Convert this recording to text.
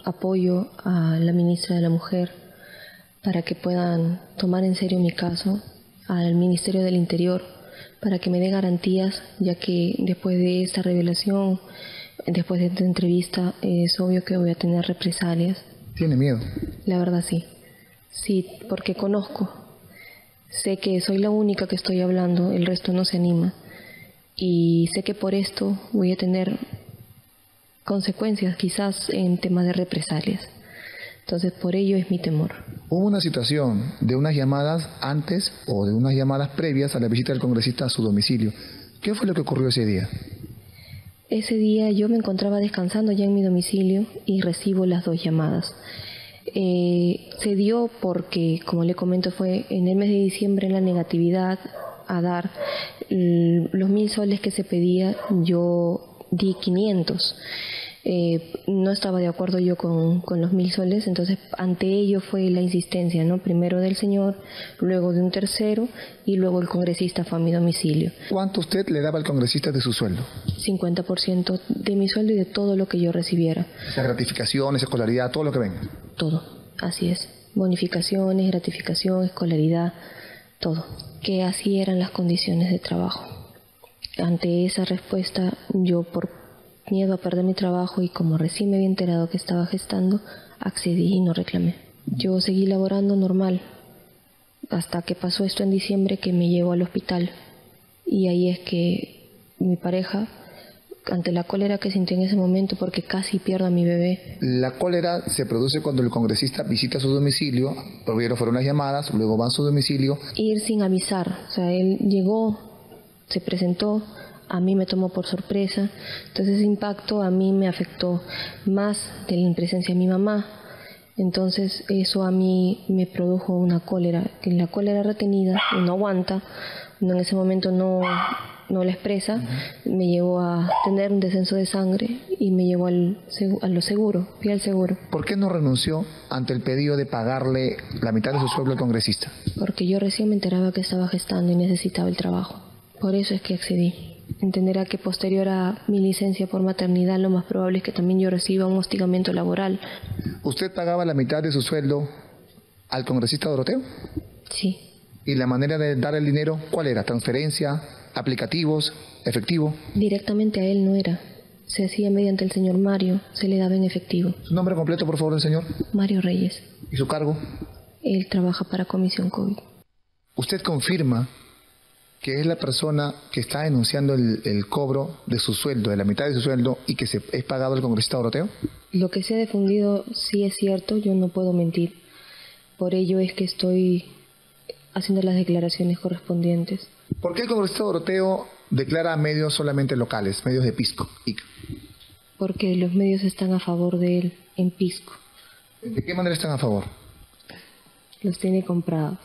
apoyo a la ministra de la Mujer para que puedan tomar en serio mi caso, al Ministerio del Interior, para que me dé garantías, ya que después de esta revelación, después de esta entrevista, es obvio que voy a tener represalias. ¿Tiene miedo? La verdad sí. Sí, porque conozco. Sé que soy la única que estoy hablando, el resto no se anima. Y sé que por esto voy a tener consecuencias, quizás en temas de represalias. Entonces, por ello es mi temor. ¿Hubo una situación de unas llamadas antes o de unas llamadas previas a la visita del congresista a su domicilio? ¿Qué fue lo que ocurrió ese día? Ese día yo me encontraba descansando ya en mi domicilio y recibo las dos llamadas. Se dio porque, como le comento, fue en el mes de diciembre la negatividad a dar los 1.000 soles que se pedía, yo di 500. No estaba de acuerdo yo con los 1.000 soles, entonces ante ello fue la insistencia, ¿no? Primero del señor, luego de un tercero y luego el congresista fue a mi domicilio. ¿Cuánto usted le daba al congresista de su sueldo? 50% de mi sueldo y de todo lo que yo recibiera. Las gratificaciones, escolaridad, todo lo que venga. Todo, así es. Bonificaciones, gratificación, escolaridad, todo. Que así eran las condiciones de trabajo. Ante esa respuesta, yo por miedo a perder mi trabajo y como recién me había enterado que estaba gestando, accedí y no reclamé. Yo seguí laborando normal hasta que pasó esto en diciembre, que me llevó al hospital. Y ahí es que mi pareja, ante la cólera que sintió en ese momento porque casi pierdo a mi bebé. La cólera se produce cuando el congresista visita su domicilio, primero fueron las llamadas, luego va a su domicilio. Ir sin avisar, o sea, él llegó, se presentó, a mí me tomó por sorpresa, entonces ese impacto a mí me afectó más de la presencia de mi mamá, entonces eso a mí me produjo una cólera, que la cólera retenida no aguanta, en ese momento no la expresa, me llevó a tener un descenso de sangre y me llevó a lo seguro, fui al seguro. ¿Por qué no renunció ante el pedido de pagarle la mitad de su sueldo al congresista? Porque yo recién me enteraba que estaba gestando y necesitaba el trabajo, por eso es que accedí. Entenderá que posterior a mi licencia por maternidad lo más probable es que también yo reciba un hostigamiento laboral. ¿Usted pagaba la mitad de su sueldo al congresista Doroteo? Sí. ¿Y la manera de dar el dinero cuál era? ¿Transferencia, aplicativos, efectivo? Directamente a él no era. Se hacía mediante el señor Mario, se le daba en efectivo. ¿Su nombre completo, por favor, del señor? Mario Reyes. ¿Y su cargo? Él trabaja para Comisión COVID. ¿Usted confirma que es la persona que está denunciando el cobro de su sueldo, de la mitad de su sueldo, y que es pagado al congresista Doroteo? Lo que se ha difundido sí es cierto, yo no puedo mentir. Por ello es que estoy haciendo las declaraciones correspondientes. ¿Por qué el congresista Doroteo declara a medios solamente locales, medios de Pisco? Porque los medios están a favor de él en Pisco. ¿De qué manera están a favor? Los tiene comprados.